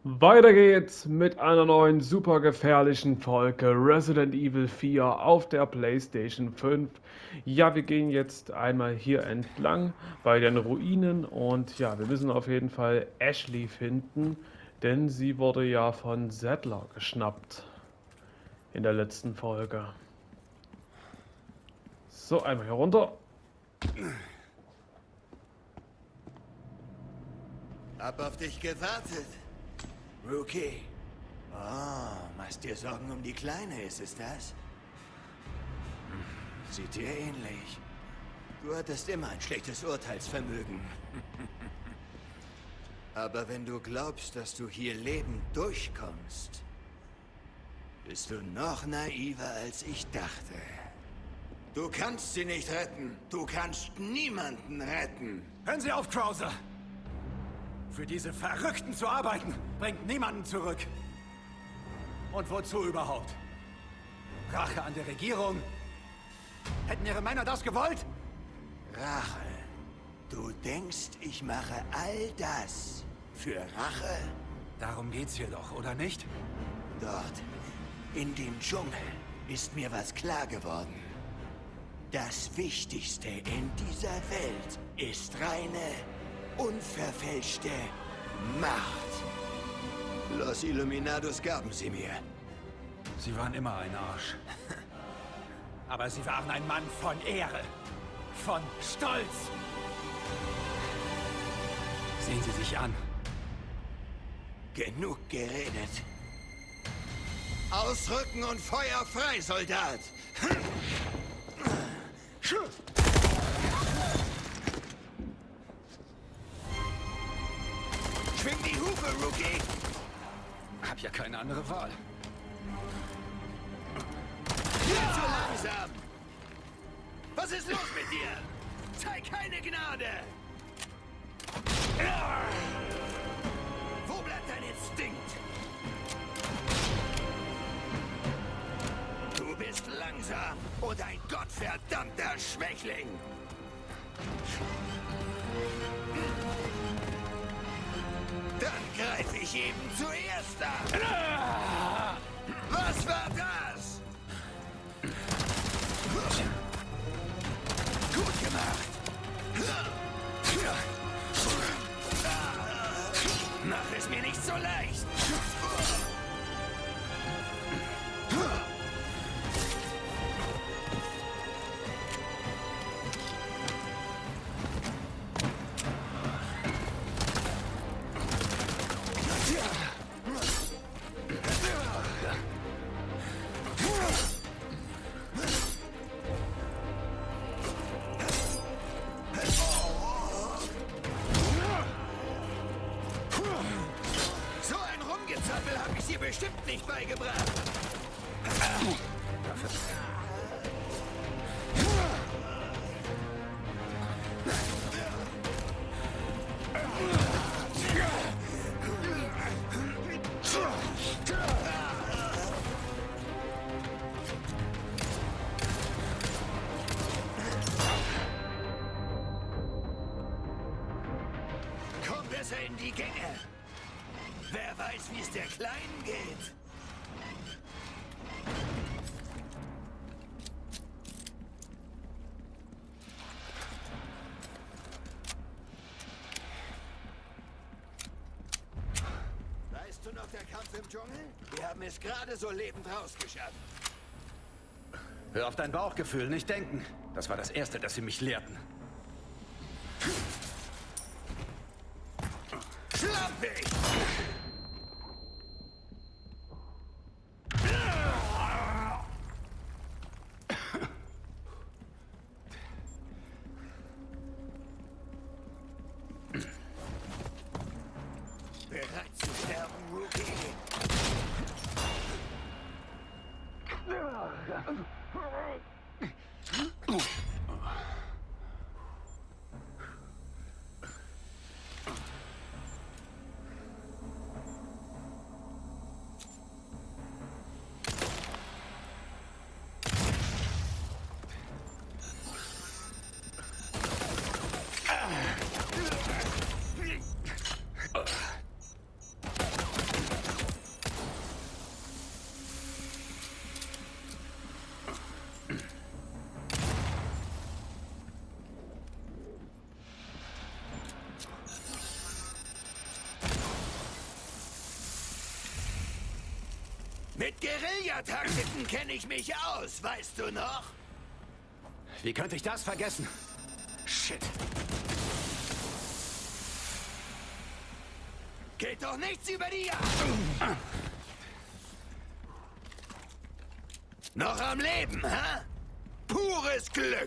Weiter geht's mit einer neuen super gefährlichen Folge Resident Evil 4 auf der PlayStation 5. Ja, wir gehen jetzt einmal hier entlang bei den Ruinen und ja, wir müssen auf jeden Fall Ashley finden, denn sie wurde ja von Saddler geschnappt in der letzten Folge. So, einmal hier runter. Hab auf dich gewartet. Rookie. Oh, machst dir Sorgen um die Kleine, ist es das? Sieht dir ähnlich. Du hattest immer ein schlechtes Urteilsvermögen. Aber wenn du glaubst, dass du hier lebend durchkommst, bist du noch naiver, als ich dachte. Du kannst sie nicht retten. Du kannst niemanden retten. Hören Sie auf, Krauser! Für diese Verrückten zu arbeiten, bringt niemanden zurück. Und wozu überhaupt? Rache an der Regierung? Hätten Ihre Männer das gewollt? Rache. Du denkst, ich mache all das für Rache? Darum geht's hier doch, oder nicht? Dort, in dem Dschungel, ist mir was klar geworden. Das Wichtigste in dieser Welt ist reine, unverfälschte Macht. Los Illuminados gaben sie mir. Sie waren immer ein Arsch. Aber Sie waren ein Mann von Ehre. Von Stolz. Sehen Sie sich an. Genug geredet. Ausrücken und Feuer frei, Soldat! Schwing die Hufe, Rookie! Hab ja keine andere Wahl. Viel zu langsam! Was ist los mit dir? Zeig keine Gnade! Wo bleibt dein Instinkt? Du bist langsam und ein gottverdammter Schwächling! Dann greife ich eben zuerst an! Was war das? Gut gemacht! Mach es mir nicht so leicht! So ein Rumgezappel habe ich dir bestimmt nicht beigebracht. Komm besser in die Gänge. Wer weiß, wie es der Kleinen geht. Weißt du noch der Kampf im Dschungel? Wir haben es gerade so lebend rausgeschafft. Hör auf dein Bauchgefühl, nicht denken. Das war das Erste, das Sie mich lehrten. Schlampig! Bereit zu sterben, Rookie? Mit Guerillataktiken kenne ich mich aus, weißt du noch? Wie könnte ich das vergessen? Shit. Geht doch nichts über die Jagd. Noch am Leben, hä? Pures Glück.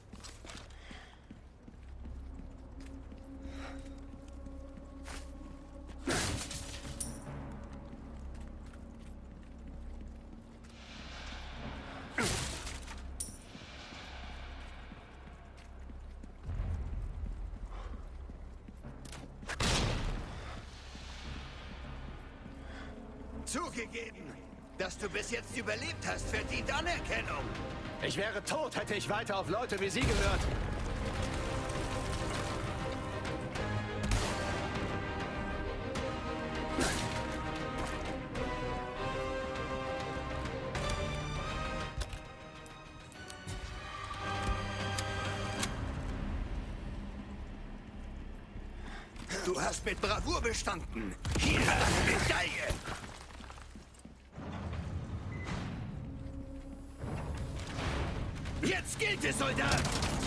Zugegeben, dass du bis jetzt überlebt hast, verdient Anerkennung. Ich wäre tot, hätte ich weiter auf Leute wie Sie gehört. Du hast mit Bravour bestanden. Hier, Medaille. Jetzt gilt es, Soldat!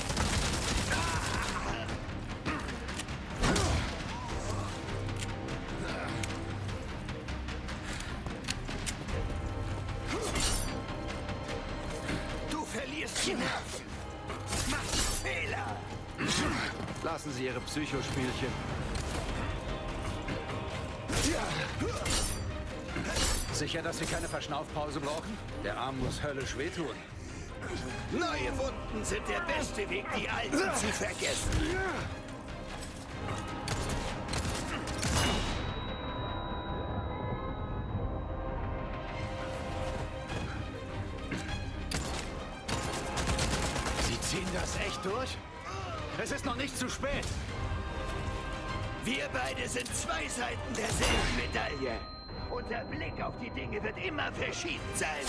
Du verlierst die Nerven. Machst Fehler. Lassen Sie Ihre Psychospielchen. Sicher, dass Sie keine Verschnaufpause brauchen? Der Arm muss höllisch wehtun. Neue Wunden sind der beste Weg, die alten zu vergessen. Sie ziehen das echt durch? Es ist noch nicht zu spät. Wir beide sind zwei Seiten derselben Medaille. Unser Blick auf die Dinge wird immer verschieden sein.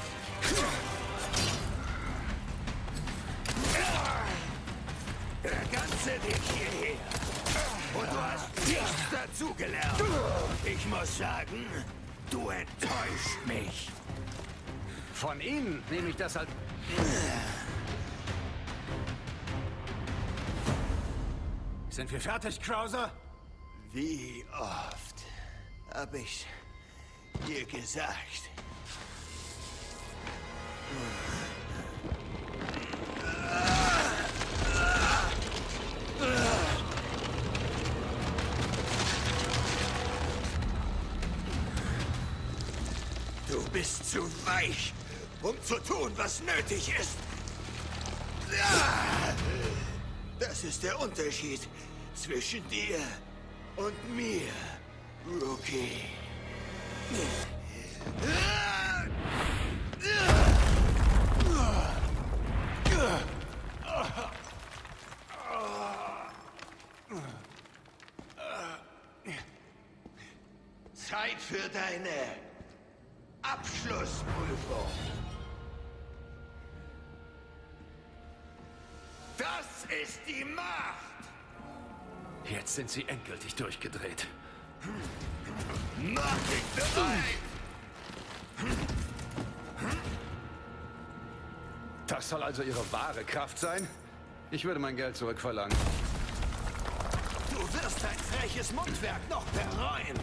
Der ganze Weg hierher. Und du hast nichts dazugelernt. Ich muss sagen, du enttäuscht mich. Von Ihnen nehme ich das halt... Sind wir fertig, Krauser? Wie oft habe ich dir gesagt? Du bist zu weich, um zu tun, was nötig ist. Das ist der Unterschied zwischen dir und mir, Rookie. Zeit für deine Abschlussprüfung. Das ist die Macht! Jetzt sind Sie endgültig durchgedreht. Mach dich bereit! Das soll also Ihre wahre Kraft sein? Ich würde mein Geld zurückverlangen. Du wirst dein freches Mundwerk noch bereuen!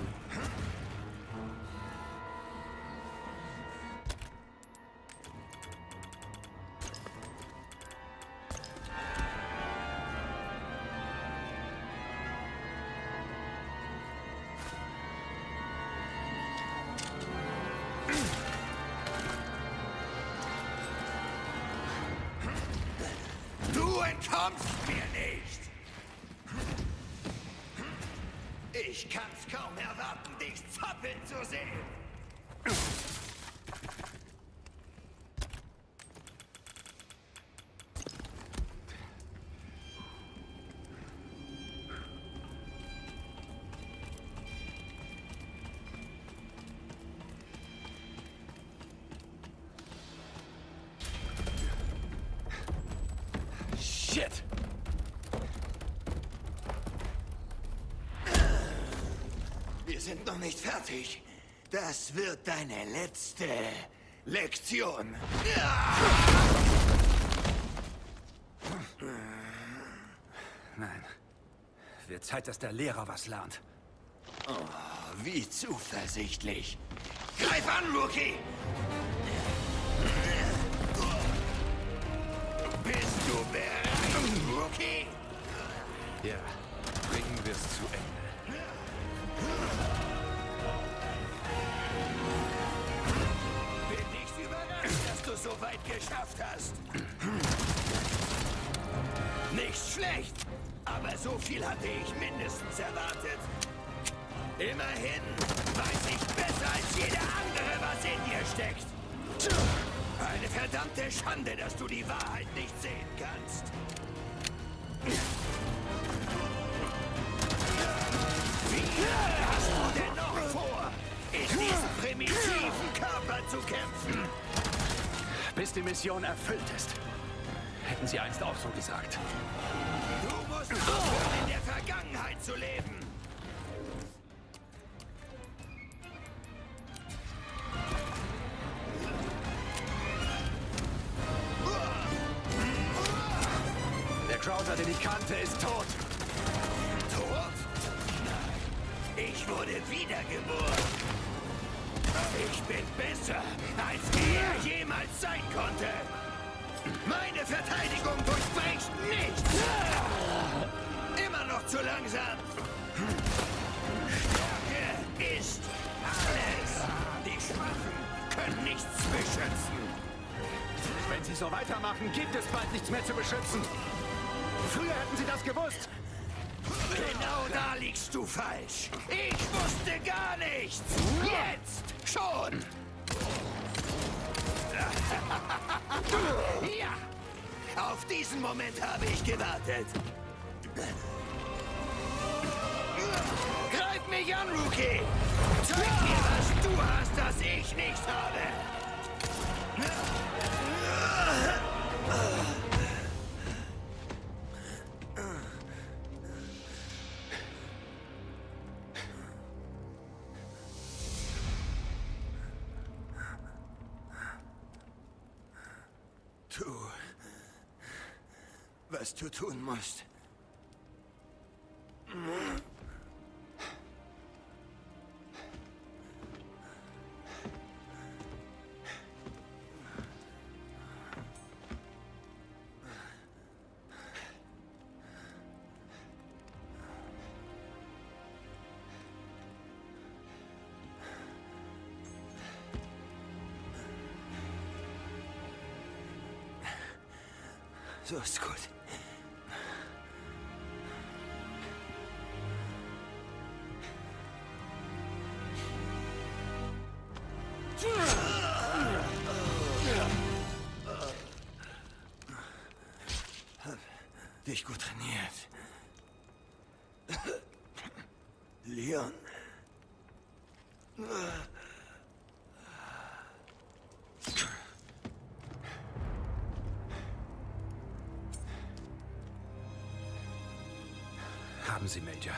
Du entkommst mir nicht! Ich kann's kaum erwarten, dich zappeln zu sehen! Shit! Wir sind noch nicht fertig. Das wird deine letzte Lektion. Nein. Wird Zeit, dass der Lehrer was lernt. Oh, wie zuversichtlich. Greif an, Rookie! Bist du bereit, Rookie? Ja, bringen wir es zu Ende. Bin nicht überrascht, dass du so weit geschafft hast. Nicht schlecht, aber so viel hatte ich mindestens erwartet. Immerhin weiß ich besser als jeder andere, was in dir steckt. Eine verdammte Schande, dass du die Wahrheit nicht sehen kannst. Wie hast du denn noch vor, in diesem primitiven Körper zu kämpfen? Bis die Mission erfüllt ist. Hätten Sie einst auch so gesagt. Du musst aufhören, in der Vergangenheit zu leben. Der Krauser, den ich kannte, ist tot. Tot? Nein, ich wurde wiedergeboren. Ich bin besser, als er jemals sein konnte. Meine Verteidigung durchbricht nichts. Immer noch zu langsam. Stärke ist alles. Die Schwachen können nichts beschützen. Wenn Sie so weitermachen, gibt es bald nichts mehr zu beschützen. Früher hätten Sie das gewusst. Genau da liegst du falsch. Ich wusste gar nichts. Jetzt schon. Ja, auf diesen Moment habe ich gewartet. Greif mich an, Rookie. Zeig mir, was du hast, das ich nicht habe. Tu, was du tun musst. So ist gut. Hab dich gut trainiert. Leon. Haben Sie, Major.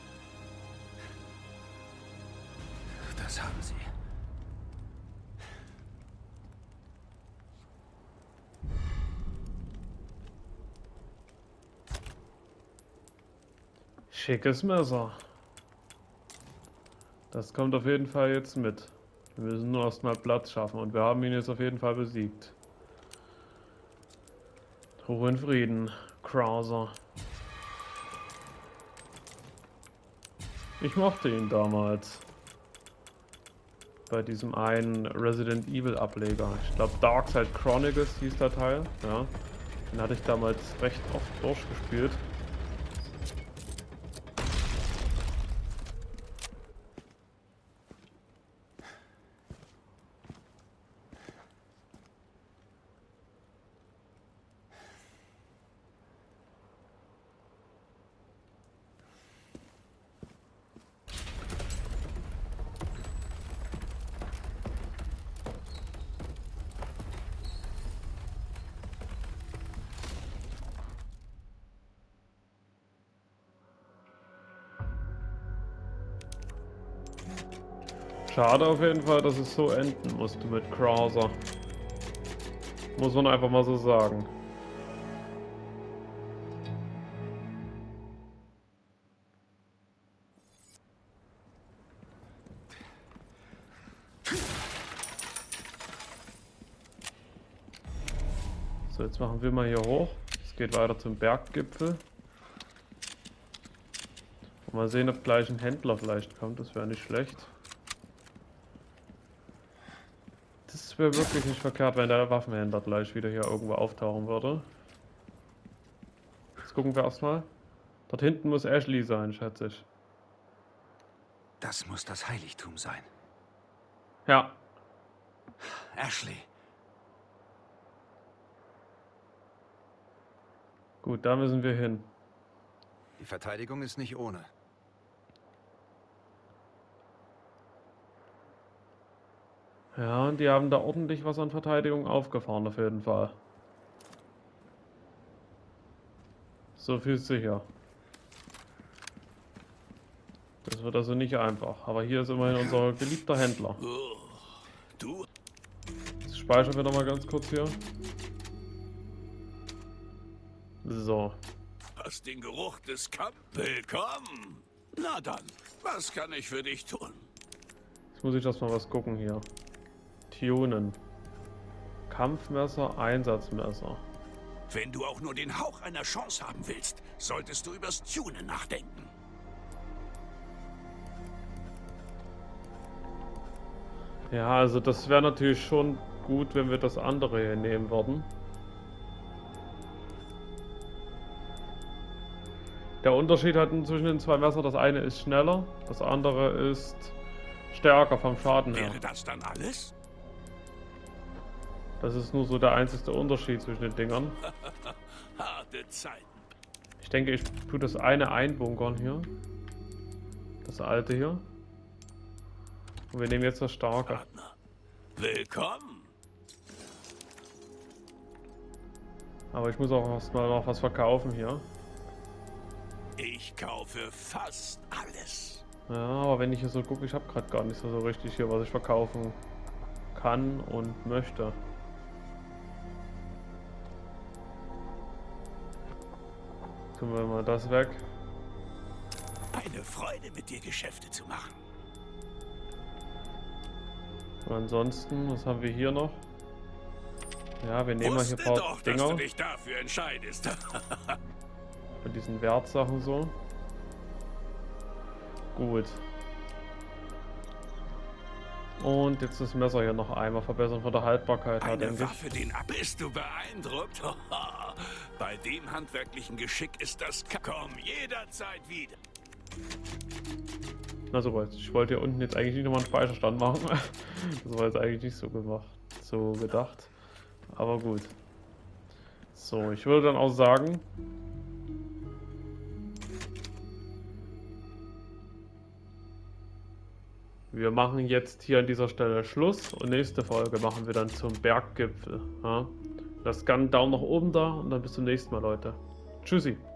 Das haben Sie. Schickes Messer. Das kommt auf jeden Fall jetzt mit. Wir müssen nur erstmal Platz schaffen und wir haben ihn jetzt auf jeden Fall besiegt. Ruhe in Frieden, Krauser. Ich mochte ihn damals. Bei diesem einen Resident Evil Ableger. Ich glaube Darkside Chronicles hieß der Teil. Ja. Den hatte ich damals recht oft durchgespielt. Schade auf jeden Fall, dass es so enden musste mit Krauser. Muss man einfach mal so sagen. So, jetzt machen wir mal hier hoch. Es geht weiter zum Berggipfel. Und mal sehen, ob gleich ein Händler vielleicht kommt. Das wäre nicht schlecht. Das wäre wirklich nicht verkehrt, wenn der Waffenhändler gleich wieder hier irgendwo auftauchen würde. Jetzt gucken wir erstmal. Dort hinten muss Ashley sein, schätze ich. Das muss das Heiligtum sein. Ja. Ashley. Gut, da müssen wir hin. Die Verteidigung ist nicht ohne. Ja, und die haben da ordentlich was an Verteidigung aufgefahren, auf jeden Fall. So viel sicher. Das wird also nicht einfach. Aber hier ist immerhin unser geliebter Händler. Du? Jetzt speichern wir nochmal ganz kurz hier. So. Hast den Geruch des Kampfes. Willkommen. Na dann, was kann ich für dich tun? Jetzt muss ich das mal was gucken hier. Tunen. Kampfmesser, Einsatzmesser. Wenn du auch nur den Hauch einer Chance haben willst, solltest du übers Tunen nachdenken. Ja, also das wäre natürlich schon gut, wenn wir das andere hier nehmen würden. Der Unterschied hat zwischen den zwei Messern, das eine ist schneller, das andere ist stärker vom Schaden her. Wäre das dann alles? Das ist nur so der einzige Unterschied zwischen den Dingern. Harte Zeiten. Ich denke, ich tue das eine einbunkern hier. Das alte hier. Und wir nehmen jetzt das starke. Partner. Willkommen. Aber ich muss auch erstmal noch was verkaufen hier. Ich kaufe fast alles. Ja, aber wenn ich hier so gucke, ich habe gerade gar nicht so richtig hier, was ich verkaufen kann und möchte. Tun wir mal das weg. Eine Freude, mit dir Geschäfte zu machen. Und ansonsten, was haben wir hier noch? Ja, wir nehmen mal hier ein paar Doch, dass du Dinger dich dafür entscheidest. von diesen Wertsachen so. Gut. Und jetzt das Messer hier noch einmal verbessern von der Haltbarkeit her, Eine denke ich. Waffe, den ab. Bist du beeindruckt? Bei dem handwerklichen Geschick ist das... Komm jederzeit wieder. Na so, ich wollte hier unten jetzt eigentlich nicht nochmal einen Speicherstand machen. Das war jetzt eigentlich nicht so gemacht, so gedacht. Aber gut. So, ich würde dann auch sagen, wir machen jetzt hier an dieser Stelle Schluss und nächste Folge machen wir dann zum Berggipfel. Ja? Lasst gerne einen Daumen nach oben da und dann bis zum nächsten Mal, Leute. Tschüssi.